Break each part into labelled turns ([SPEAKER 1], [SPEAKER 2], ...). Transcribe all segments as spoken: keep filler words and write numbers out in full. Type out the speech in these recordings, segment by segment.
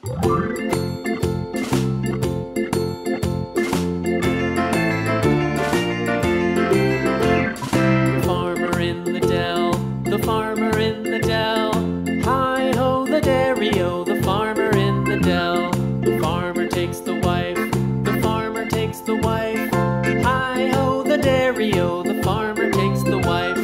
[SPEAKER 1] Farmer in the dell, the farmer in the dell. Hi-ho the dairy-o, the farmer in the dell. The farmer takes the wife, the farmer takes the wife. Hi-ho the dairy-o, the farmer takes the wife.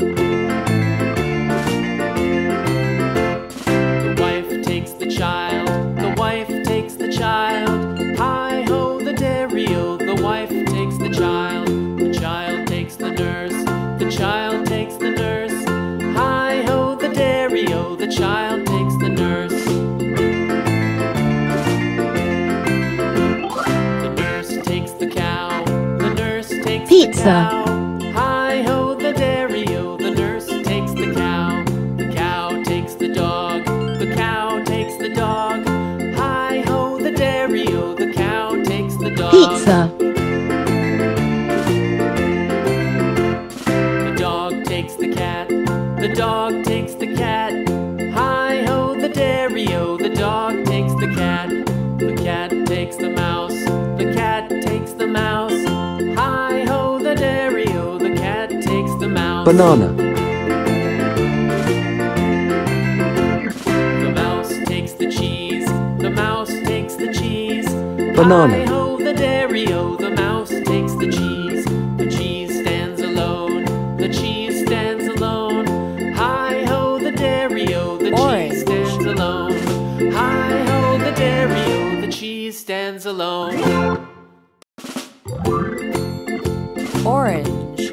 [SPEAKER 1] The wife takes the child, the wife takes the child. Hi-ho the dairy-o, the wife takes the child. The child takes the nurse, the child takes the nurse. Hi-ho the dairy-o, the child takes the nurse. The nurse takes the cow, the nurse takes
[SPEAKER 2] Pizza.
[SPEAKER 1] the cow. Hi-ho the dairy-o, the nurse takes the cow. The cow takes the dog, the cow takes the dog. Hi-ho the dairy-o, the cow takes the dog.
[SPEAKER 2] Pizza.
[SPEAKER 1] The dog takes the cat, the dog takes the cat. Hi-ho the dairy-o, the dog takes the cat. The cat takes the mouse, the cat takes the mouse. Hi-ho the dairy-o, the cat takes the mouse.
[SPEAKER 3] Banana.
[SPEAKER 1] The mouse takes the cheese, the mouse takes the cheese.
[SPEAKER 3] Banana.
[SPEAKER 1] Hi-ho the dairy-o, the mouse takes the cheese. The cheese stands alone, the cheese stands alone. Hi-ho the dairy-o, the
[SPEAKER 2] Orange.
[SPEAKER 1] cheese stands alone. Hi-ho the dairy-o, the cheese stands alone.
[SPEAKER 2] Orange.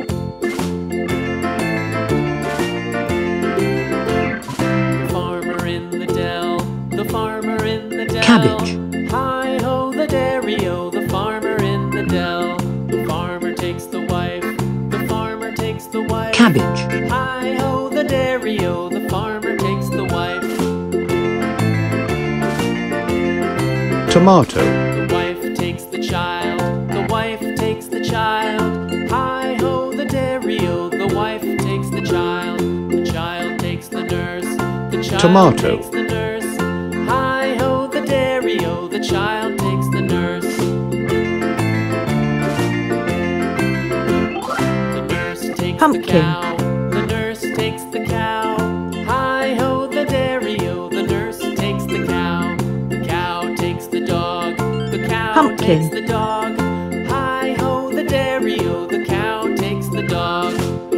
[SPEAKER 1] The farmer in the dell, the farmer in the dell.
[SPEAKER 3] Cabbage.
[SPEAKER 1] Hi-ho the dairy-o, the farmer in the dell. The farmer takes the wife, the farmer takes the wife.
[SPEAKER 3] Cabbage.
[SPEAKER 1] Hi-ho the dairy-o, the farmer takes the wife.
[SPEAKER 3] Tomato.
[SPEAKER 1] The wife takes the child, the wife takes the child. Hi-ho the dairy-o, the wife takes the child. The child takes the nurse, the child
[SPEAKER 3] Tomato.
[SPEAKER 1] takes the nurse. Hi-ho the dairy-o, the child takes the nurse. The nurse takes
[SPEAKER 2] Pumpkin.
[SPEAKER 1] the cow, the nurse takes the cow. Hi-ho the dairy-o, the nurse takes the cow. The cow takes the dog, the cow
[SPEAKER 2] Pumpkin.
[SPEAKER 1] takes the dog. Hi-ho the dairy-o, the cow takes the dog.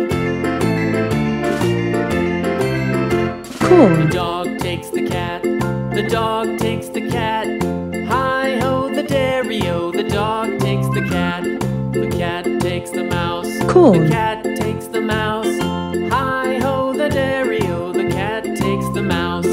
[SPEAKER 1] The
[SPEAKER 2] Corn.
[SPEAKER 1] dog takes the cat, the dog takes the cat. Hi-ho the dairy-o, the dog takes the cat. The cat takes the mouse,
[SPEAKER 2] Corn.
[SPEAKER 1] the cat takes the mouse. Hi-ho the dairy-o, the cat takes the mouse.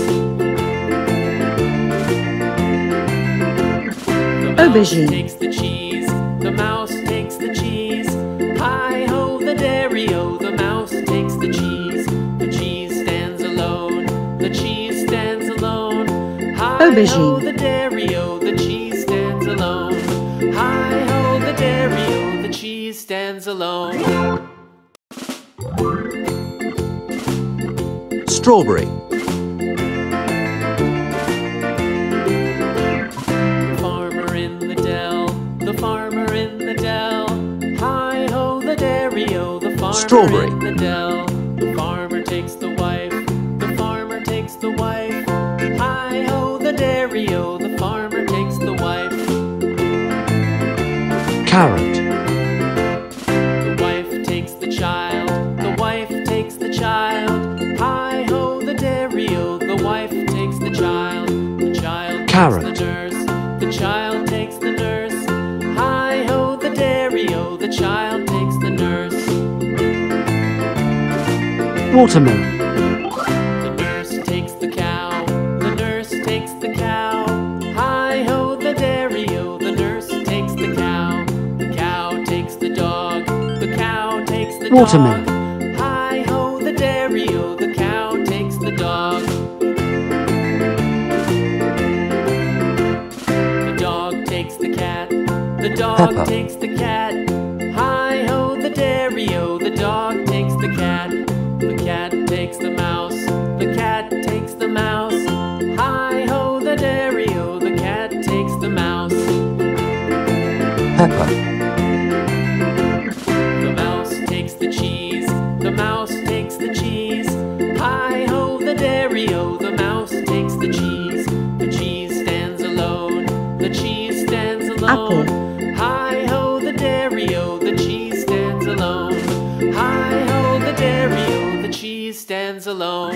[SPEAKER 1] The mouse
[SPEAKER 2] Aubergine.
[SPEAKER 1] takes the cheese, the mouse takes the cheese. Hi-ho the dairy-o, the mouse takes the cheese. The cheese stands alone, the cheese stands alone. Hi-ho
[SPEAKER 2] Aubergine.
[SPEAKER 1] the dairy-o, the cheese stands alone. Hi-ho the dairy-o, the cheese stands alone.
[SPEAKER 3] Strawberry.
[SPEAKER 1] The farmer in the dell, the farmer in the dell. Hi-ho the dairy-o, the farmer
[SPEAKER 3] Strawberry.
[SPEAKER 1] in the dell. The farmer takes the wife, the farmer takes the wife. Hi-ho the dairy-o, the farmer takes the wife.
[SPEAKER 3] Carrot.
[SPEAKER 1] The wife takes the child, the wife takes the child. Hi-ho the dairy-o, the wife takes the child. The child
[SPEAKER 3] Carrot.
[SPEAKER 1] takes the nurse, the child takes the nurse. Hi-ho the dairy-o, the child takes the nurse.
[SPEAKER 3] Watermelon.
[SPEAKER 1] The nurse takes the cow, the nurse takes the cow. Hi-ho the dairy-o, the nurse takes the cow. The cow takes the dog, the cow takes the
[SPEAKER 3] Watermelon.
[SPEAKER 1] dog. Hi-ho the dairy-o, the cow takes the dog. The dog takes the cat, the dog
[SPEAKER 3] Pepper.
[SPEAKER 1] takes the cat. Hi-ho the dairy-o, the dog takes the cat. The cat takes the mouse, the cat takes the mouse. Hi-ho the dairy-o. alone. Hi-ho, the dairy-o, the cheese stands alone. Hi-ho, the dairy-o, the cheese stands alone.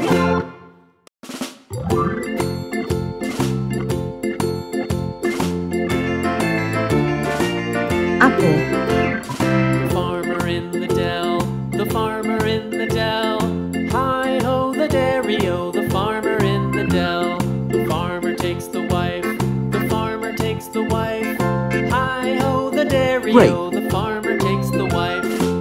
[SPEAKER 2] Apple.
[SPEAKER 1] The farmer in the dell, the farmer in the dell. Hi-ho, the dairy-o, the farmer in the dell. The farmer takes the wife, the farmer takes the wife. Hi-ho, the dairy-o, the farmer takes the wife.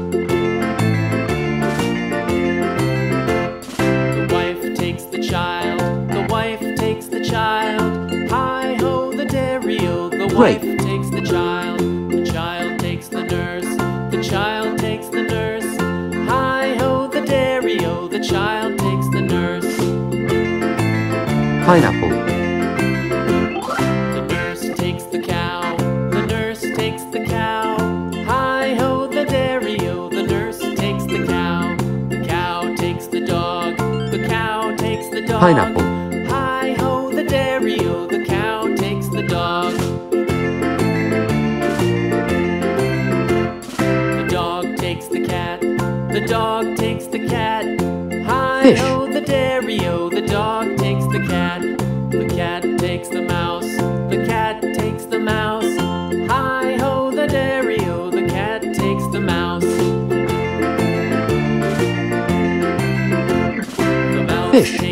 [SPEAKER 1] The wife takes the child, the wife takes the child. Hi-ho, the dairy-o, the wife takes the child. The child takes the nurse, the child takes the nurse. Hi-ho, the dairy-o, the child takes the nurse.
[SPEAKER 3] Pineapple.
[SPEAKER 1] The nurse takes the cow, the nurse takes the cow. Hi-ho, the dairy-o, the nurse takes the cow. The cow takes the dog, the cow takes the dog.
[SPEAKER 3] Pineapple.
[SPEAKER 1] Hi-ho, the dairy-o, the cow takes the dog. The dog takes the cat, the dog takes the cat. Hi-ho, the dairy-o, the dog takes the cat. The cat takes the mouse, the cat takes the mouse. Hi-ho, the dairy-o, the cat takes the mouse. The mouse
[SPEAKER 3] Fish.